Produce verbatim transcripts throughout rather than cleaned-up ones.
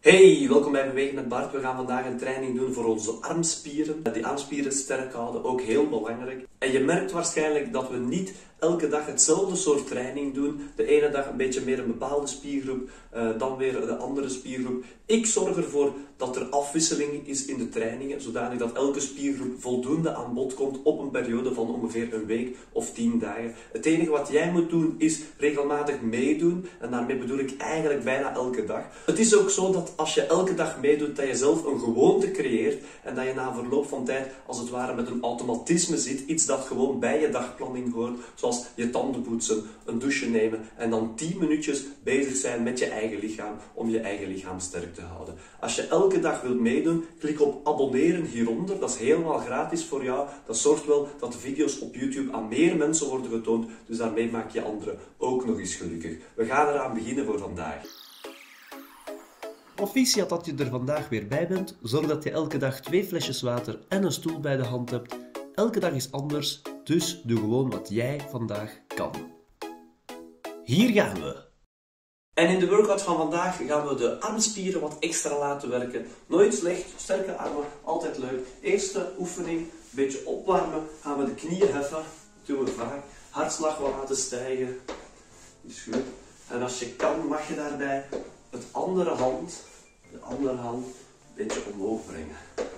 Hey, welkom bij Bewegen met Bart. We gaan vandaag een training doen voor onze armspieren. Die armspieren sterk houden, ook heel belangrijk. En je merkt waarschijnlijk dat we niet elke dag hetzelfde soort training doen. De ene dag een beetje meer een bepaalde spiergroep, uh, dan weer de andere spiergroep. Ik zorg ervoor dat er afwisseling is in de trainingen, zodanig dat elke spiergroep voldoende aan bod komt op een periode van ongeveer een week of tien dagen. Het enige wat jij moet doen is regelmatig meedoen. En daarmee bedoel ik eigenlijk bijna elke dag. Het is ook zo dat als je elke dag meedoet, dat je zelf een gewoonte creëert en dat je na verloop van tijd als het ware met een automatisme zit, iets dat gewoon bij je dagplanning hoort, zoals je tanden poetsen, een douche nemen en dan tien minuutjes bezig zijn met je eigen lichaam om je eigen lichaam sterk te houden. Als je elke dag wilt meedoen, klik op abonneren hieronder. Dat is helemaal gratis voor jou. Dat zorgt wel dat de video's op YouTube aan meer mensen worden getoond, dus daarmee maak je anderen ook nog eens gelukkig. We gaan eraan beginnen voor vandaag. Proficiat dat je er vandaag weer bij bent. Zorg dat je elke dag twee flesjes water en een stoel bij de hand hebt. Elke dag is anders, dus doe gewoon wat jij vandaag kan. Hier gaan we! En in de workout van vandaag gaan we de armspieren wat extra laten werken. Nooit slecht, sterke armen, altijd leuk. Eerste oefening, een beetje opwarmen. Gaan we de knieën heffen, dat doen we vaak. Hartslag wat laten stijgen. Is goed. En als je kan, mag je daarbij het andere hand, de andere hand, een beetje omhoog brengen.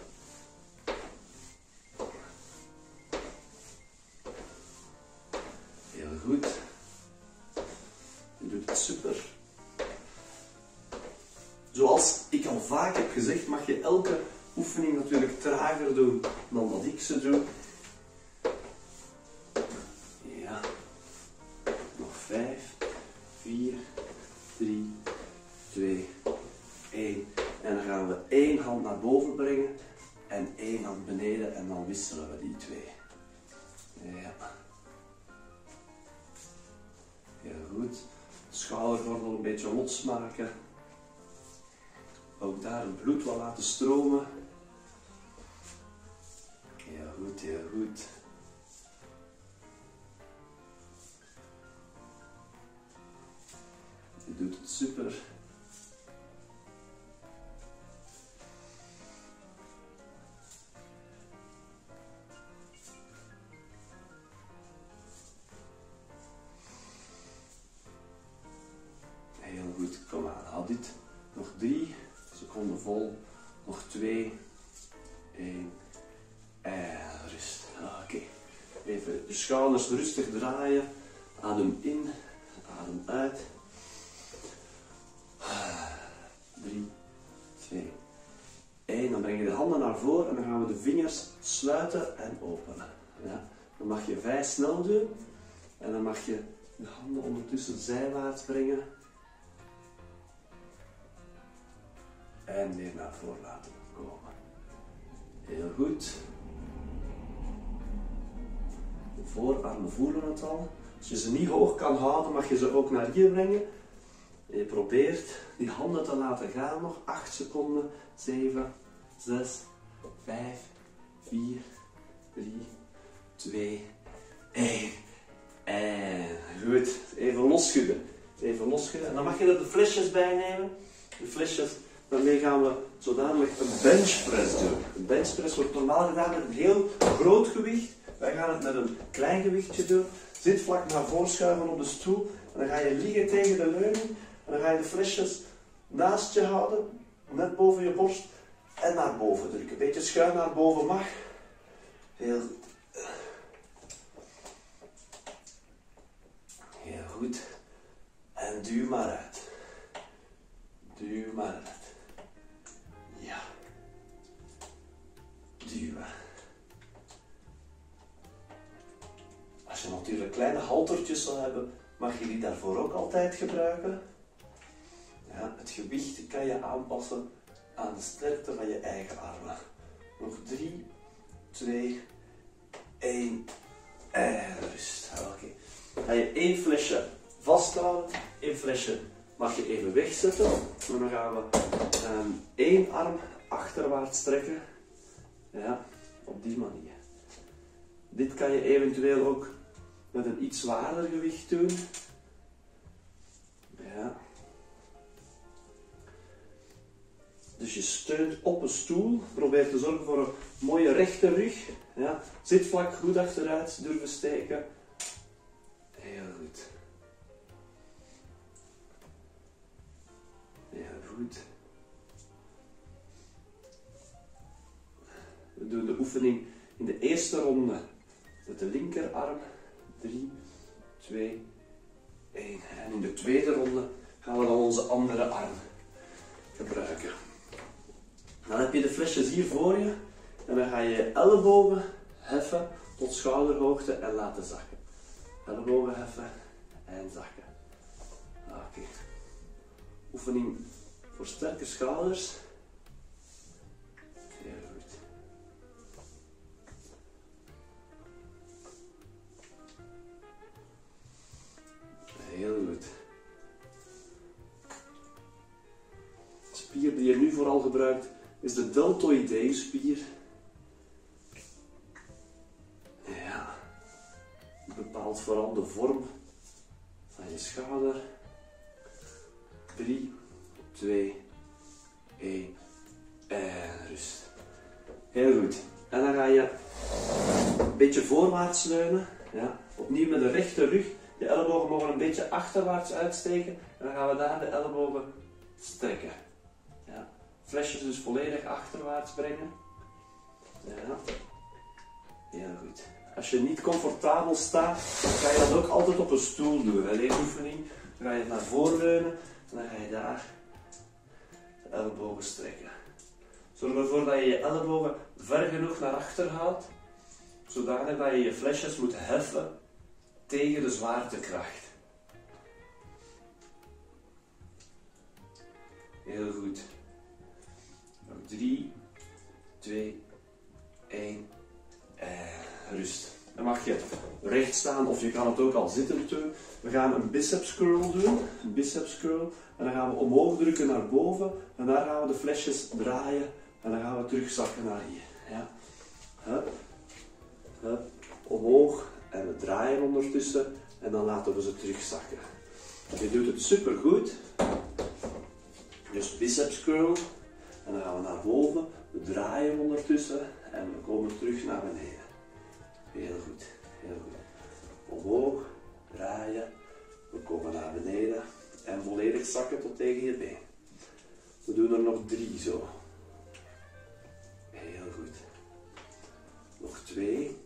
Heel goed. Je doet het super. Zoals ik al vaak heb gezegd, mag je elke oefening natuurlijk trager doen dan dat ik ze doe. Ja. Nog vijf, vier, drie, twee, één. En dan gaan we één hand naar boven brengen en één hand beneden en dan wisselen we die twee. Ja. Heel goed. Schoudergordel een beetje losmaken. Ook daar het bloed wat laten stromen. Heel goed, heel goed. Je doet het super. Heel goed, kom aan, hou dit. Nog drie seconden vol. Nog twee. één. En rust. Oké. Okay. Even de schouders rustig draaien. Adem in. Adem uit. drie, twee, één. Dan breng je de handen naar voren en dan gaan we de vingers sluiten en openen. Ja. Dan mag je vrij snel doen. En dan mag je de handen ondertussen zijwaarts brengen. En weer naar voren laten komen. Heel goed. De voorarmen voelen het al. Als je ze niet hoog kan houden, mag je ze ook naar hier brengen. En je probeert die handen te laten gaan nog. acht seconden. zeven, zes, vijf, vier, drie, twee, één. En goed. Even losschudden. Even losschudden. En dan mag je er de flesjes bij nemen. De flesjes. Daarmee gaan we zo dadelijk een benchpress doen. Een benchpress wordt normaal gedaan met een heel groot gewicht. Wij gaan het met een klein gewichtje doen. Zit vlak naar voren schuiven op de stoel. En dan ga je liggen tegen de leuning. En dan ga je de flesjes naast je houden. Net boven je borst. En naar boven drukken. Een beetje schuin naar boven mag. Heel goed. Heel goed. En duw maar uit. Duw maar uit. Ja. Duwen. Als je natuurlijk kleine haltertjes zal hebben, mag je die daarvoor ook altijd gebruiken. Ja, het gewicht kan je aanpassen aan de sterkte van je eigen armen. Nog drie, twee, één en rust. Oké. Okay. Ga je één flesje vasthouden, één flesje mag je even wegzetten. En dan gaan we um, één arm achterwaarts trekken. Ja, op die manier. Dit kan je eventueel ook met een iets zwaarder gewicht doen. Ja. Dus je steunt op een stoel. Probeer te zorgen voor een mooie rechte rug. Ja. Zit vlak goed achteruit, durven steken. Heel goed. Heel goed. We doen de oefening in de eerste ronde met de linkerarm. drie, twee, één. En in de tweede ronde gaan we dan onze andere arm gebruiken. Dan heb je de flesjes hier voor je. En dan ga je je ellebogen heffen tot schouderhoogte en laten zakken. Ellebogen heffen en zakken. Oké. Okay. Oefening voor sterke schouders. Heel goed. Heel goed. De spier die je nu vooral gebruikt is de deltoïdeusspier. Ja. Die bepaalt vooral de vorm van je schouder. drie, twee, één en rust. Heel goed. En dan ga je een beetje voorwaarts leunen. Ja. Opnieuw met de rechte rug. Je ellebogen mogen een beetje achterwaarts uitsteken. En dan gaan we daar de ellebogen strekken. Ja. Flesjes dus volledig achterwaarts brengen. Ja. Heel goed. Als je niet comfortabel staat, dan ga je dat ook altijd op een stoel doen. Bij deze oefening dan ga je naar voren leunen en dan ga je daar de ellebogen strekken. Zorg ervoor dat je je ellebogen ver genoeg naar achter houdt, zodanig dat je je flesjes moet heffen tegen de zwaartekracht. Heel goed. Nog drie, twee, één en rust. Dan mag je recht staan of je kan het ook al zittend doen. We gaan een biceps curl doen. Een biceps curl. En dan gaan we omhoog drukken naar boven. En daar gaan we de flesjes draaien. En dan gaan we terugzakken naar hier. Ja. Hup. Hup. Omhoog. En we draaien ondertussen. En dan laten we ze terugzakken. Je doet het super goed. Dus biceps curl. En dan gaan we naar boven. We draaien ondertussen. En we komen terug naar beneden. Heel goed, heel goed. Omhoog, draaien, we komen naar beneden en volledig zakken tot tegen je been. We doen er nog drie zo. Heel goed. Nog twee.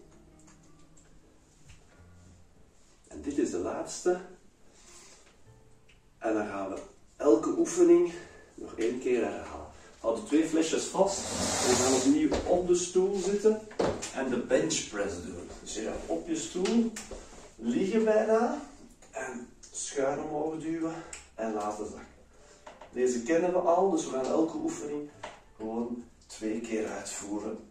En dit is de laatste. En dan gaan we elke oefening nog één keer herhalen. Houd de twee flesjes vast. We gaan opnieuw op de stoel zitten en de bench press doen. Dus je gaat op je stoel liggen bijna en schuin omhoog duwen en laten zakken. Deze kennen we al, dus we gaan elke oefening gewoon twee keer uitvoeren.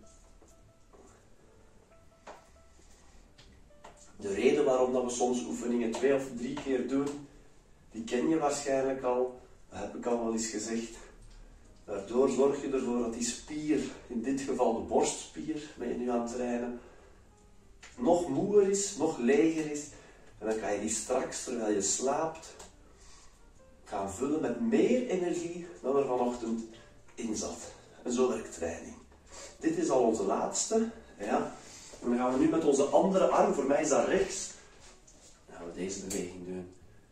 De reden waarom dat we soms oefeningen twee of drie keer doen, die ken je waarschijnlijk al. Dat heb ik al wel eens gezegd. Daardoor zorg je ervoor dat die spier, in dit geval de borstspier, waar je nu aan het trainen, nog moeer is, nog leger is. En dan kan je die straks, terwijl je slaapt, gaan vullen met meer energie dan er vanochtend in zat. En zo werkt training. Dit is al onze laatste. Ja. En dan gaan we nu met onze andere arm, voor mij is dat rechts, dan gaan we deze beweging doen.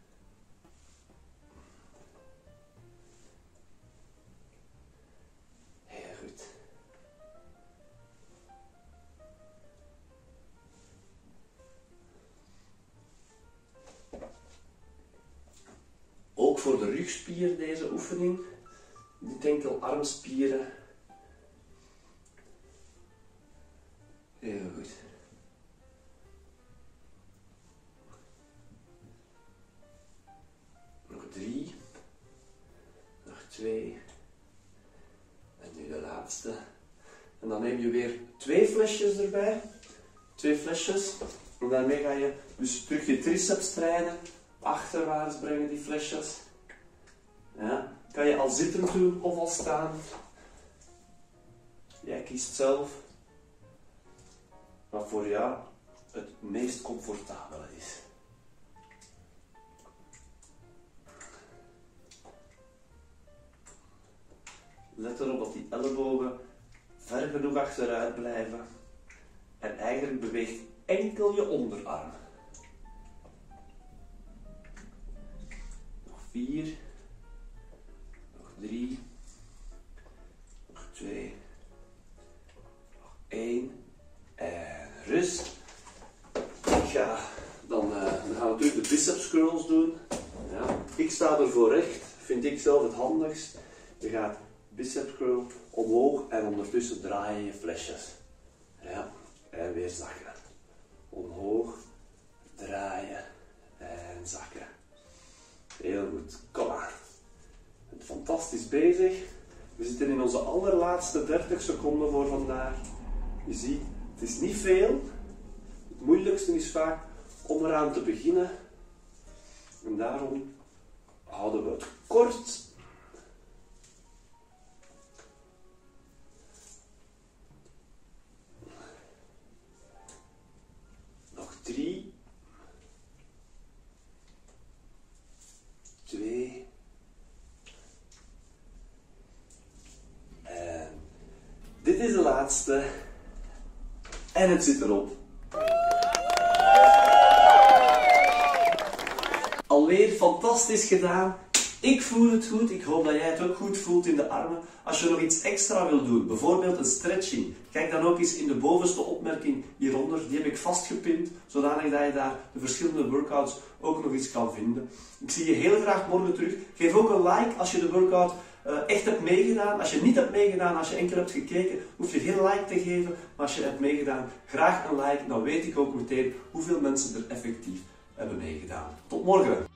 Ook voor de rugspier deze oefening, die enkelarmspieren. Heel goed. Nog drie, nog twee en nu de laatste. En dan neem je weer twee flesjes erbij, twee flesjes. En daarmee ga je dus terug je triceps trainen. Achterwaarts brengen die flesjes. Ja. Kan je al zittend doen of al staan. Jij kiest zelf wat voor jou het meest comfortabele is. Let erop dat die ellebogen ver genoeg achteruit blijven. En eigenlijk beweegt enkel je onderarm. Nog vier. Nog drie. Nog twee. Nog één. En rust. Ik ga, dan, uh, dan gaan we natuurlijk de biceps curls doen. Ja. Ik sta ervoor recht. Vind ik zelf het handigst. Je gaat bicep curl omhoog en ondertussen draai je je flesjes. Ja. En weer zakken. Omhoog, draaien en zakken. Heel goed. Kom maar. Fantastisch bezig. We zitten in onze allerlaatste dertig seconden voor vandaag. Je ziet, het is niet veel. Het moeilijkste is vaak om eraan te beginnen. En daarom houden we het kort. Nog drie. Twee. En dit is de laatste. En het zit erop. Alweer fantastisch gedaan. Ik voel het goed. Ik hoop dat jij het ook goed voelt in de armen. Als je nog iets extra wil doen, bijvoorbeeld een stretching, kijk dan ook eens in de bovenste opmerking hieronder. Die heb ik vastgepind, zodanig dat je daar de verschillende workouts ook nog eens kan vinden. Ik zie je heel graag morgen terug. Geef ook een like als je de workout uh, echt hebt meegedaan. Als je niet hebt meegedaan, als je enkel hebt gekeken, hoef je geen like te geven. Maar als je hebt meegedaan, graag een like. Dan weet ik ook meteen hoeveel mensen er effectief hebben meegedaan. Tot morgen!